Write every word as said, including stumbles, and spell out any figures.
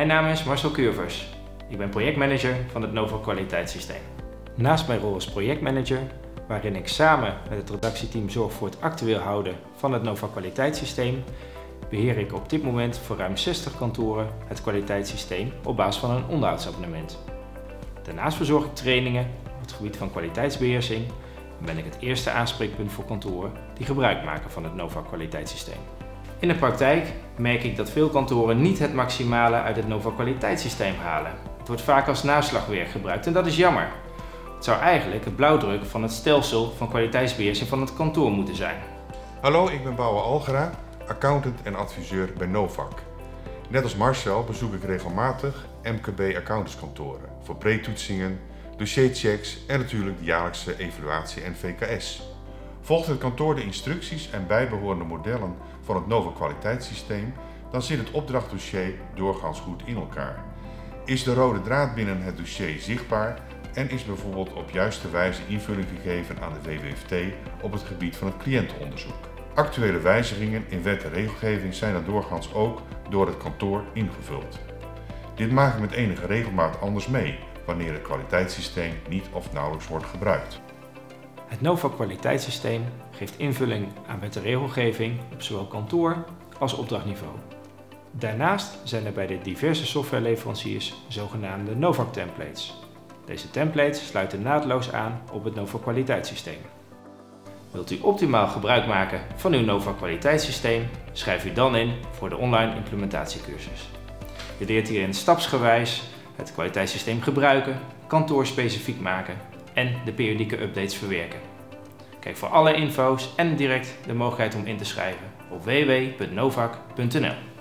Mijn naam is Marcel Curvers. Ik ben projectmanager van het Novak kwaliteitssysteem. Naast mijn rol als projectmanager, waarin ik samen met het redactieteam zorg voor het actueel houden van het Novak kwaliteitssysteem, beheer ik op dit moment voor ruim zestig kantoren het kwaliteitssysteem op basis van een onderhoudsabonnement. Daarnaast verzorg ik trainingen op het gebied van kwaliteitsbeheersing en ben ik het eerste aanspreekpunt voor kantoren die gebruik maken van het Novak kwaliteitssysteem. In de praktijk merk ik dat veel kantoren niet het maximale uit het Novak kwaliteitssysteem halen. Het wordt vaak als naslagwerk gebruikt en dat is jammer. Het zou eigenlijk het blauwdruk van het stelsel van kwaliteitsbeheersing van het kantoor moeten zijn. Hallo, ik ben Bouwe Algera, accountant en adviseur bij Novak. Net als Marcel bezoek ik regelmatig M K B accountantskantoren voor pre-toetsingen, dossierchecks en natuurlijk de jaarlijkse evaluatie en V K S. Volgt het kantoor de instructies en bijbehorende modellen van het Novak kwaliteitssysteem, dan zit het opdrachtdossier doorgaans goed in elkaar. Is de rode draad binnen het dossier zichtbaar en is bijvoorbeeld op juiste wijze invulling gegeven aan de W W F T op het gebied van het cliëntenonderzoek. Actuele wijzigingen in wet en regelgeving zijn dan doorgaans ook door het kantoor ingevuld. Dit maak ik met enige regelmaat anders mee wanneer het kwaliteitssysteem niet of nauwelijks wordt gebruikt. Het Novak kwaliteitssysteem geeft invulling aan wet en regelgeving op zowel kantoor als opdrachtniveau. Daarnaast zijn er bij de diverse softwareleveranciers zogenaamde Novak templates. Deze templates sluiten naadloos aan op het Novak kwaliteitssysteem. Wilt u optimaal gebruik maken van uw Novak kwaliteitssysteem, schrijf u dan in voor de online implementatiecursus. Je leert hierin stapsgewijs het kwaliteitssysteem gebruiken, kantoorspecifiek maken en de periodieke updates verwerken. Kijk voor alle info's en direct de mogelijkheid om in te schrijven op w w w punt novak punt n l.